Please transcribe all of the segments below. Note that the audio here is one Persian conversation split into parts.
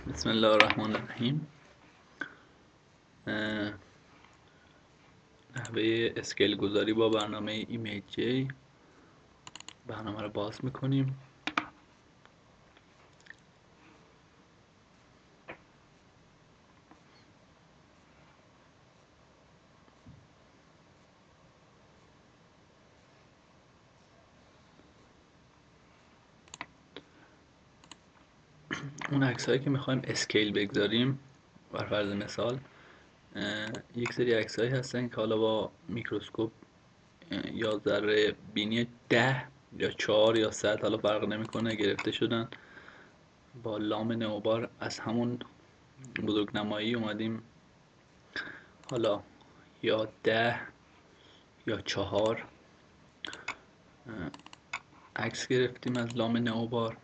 بسم الله الرحمن الرحیم. نحوه اسکیل گذاری با برنامه ایمیج جی. برنامه رو باز میکنیم. اون عکسایی که میخوایم اسکیل بگذاریم، بر فرض مثال یک سری عکسایی هستن که حالا با میکروسکوپ یا ذره بینی 10 یا 4 یا 100 حالا فرق نمیکنه گرفته شدن. با لام نوبار از همون بزرگنمایی اومدیم حالا یا 10 یا 4 عکس گرفتیم از لام نوبار.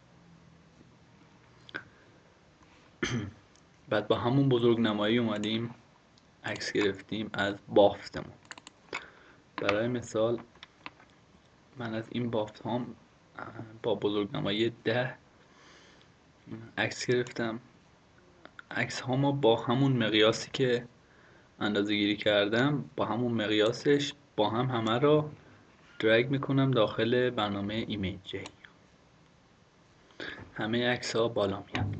بعد با همون بزرگنمایی اومدیم عکس گرفتیم از بافتمون. برای مثال من از این بافت هام با بزرگنمایی 10 عکس گرفتم. عکس هامو با همون مقیاسی که اندازه گیری کردم، با همون مقیاسش با هم همه رو درگ میکنم داخل برنامه ایمیج جی. همه عکس ها بالا میاد.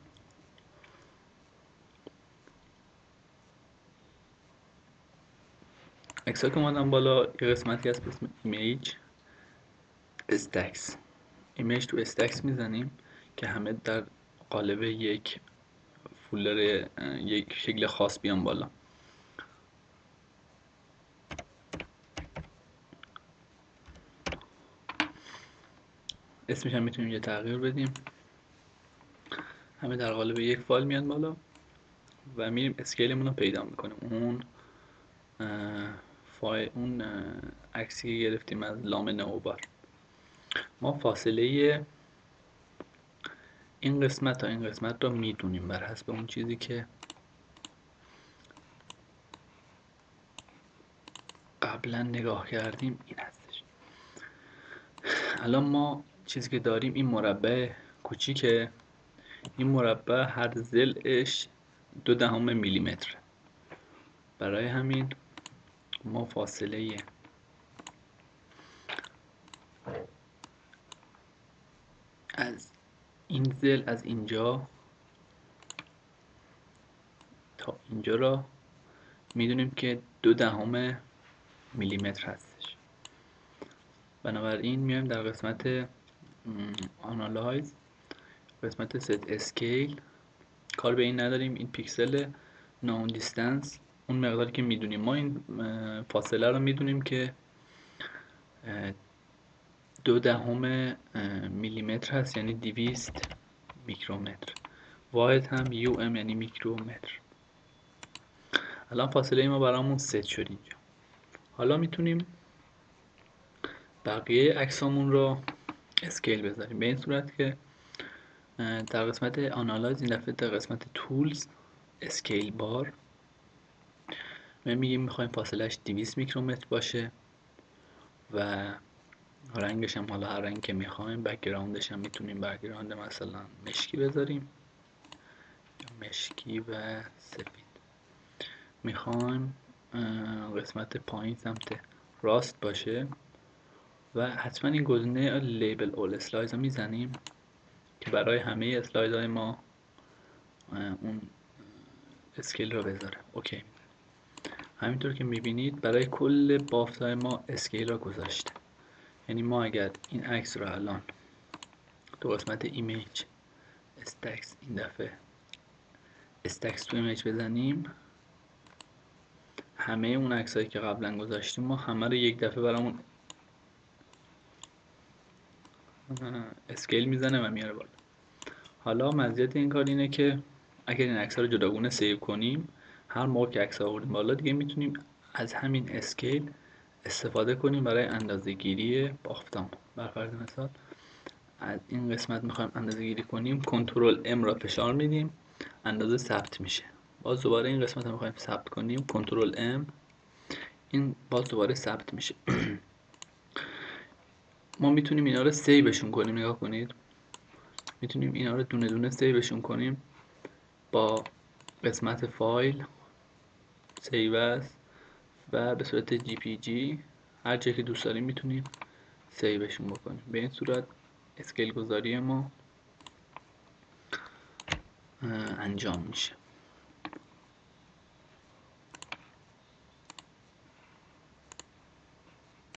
عکس ها که اومدن بالا یه قسمتی هست به اسم ایمیج استکس. ایمیج تو استکس میزنیم که همه در قالب یک فولدر یک شکل خاص بیان بالا. اسمش هم میتونیم یه تغییر بدیم. همه در قالب یک فایل میان بالا و میریم اسکیلمون رو پیدا میکنیم. اون عکسی که گرفتیم از لام نوبار، ما فاصله این قسمت تا این قسمت رو میدونیم بر حسب اون چیزی که قبلا نگاه کردیم. این هستش. الان ما چیزی که داریم این مربع کوچیکه. این مربع هر ضلعش 0.2 میلیمتر. برای همین ما فاصله از این ضلع از اینجا تا اینجا را میدونیم که 0.2 میلیمتر هستش. بنابراین میایم در قسمت آنالایز، قسمت ست اسکیل، کار به این نداریم. این پیکسل نون دیستنس، اون مقداری که میدونیم ما این فاصله رو میدونیم که 0.2 میلیمتر هست، یعنی 200 میکرومتر. واحد هم یو ام یعنی میکرومتر. الان فاصله ما برامون ست شد اینجا. حالا میتونیم بقیه عکسامون رو اسکیل بذاریم به این صورت که در قسمت آنالایز، این دفعه در قسمت تولز اسکیل بار، ما میگیم میخوایم فاصلهش 200 میکرومتر باشه و رنگش هم حالا هر رنگ که میخوایم. بک‌گراندش هم میتونیم بک‌گراند مثلا مشکی بذاریم، مشکی و سفید. میخوایم قسمت پایین سمت راست باشه و حتما این گزینه لیبل اول اسلایدز رو میزنیم که برای همه اسلاید های ما اون اسکیل رو بذاره. اوکی. همینطور که میبینید برای کل بافت های ما اسکیل رو گذاشته. یعنی ما اگر این عکس رو الان تو قسمت ایمیج استکس، این دفعه استکس تو ایمیج بزنیم، همه اون عکسایی که قبلا گذاشتیم ما همه رو یک دفعه برامون اسکیل میزنه و میاره بالا. حالا مزیت این کار اینه که اگر این عکس‌ها رو جداگونه سیو کنیم، هر موقع که عکس آوردیم بالا دیگه میتونیم از همین اسکیل استفاده کنیم برای اندازه‌گیری بافتام. بر فرض مثال از این قسمت میخوایم اندازه‌گیری کنیم، کنترل ام را فشار میدیم، اندازه ثبت میشه. باز دوباره این قسمت رو میخوایم ثبت کنیم، کنترل ام، این باز دوباره ثبت میشه. ما میتونیم اینا رو سیوشون کنیم. نگاه کنید میتونیم اینا رو دونه دونه سیوشون کنیم با قسمت فایل سیو و به صورت جی پی جی هر جایی که دوست داریم میتونیم سیوشون بکنیم. به این صورت اسکیل گذاری ما انجام میشه.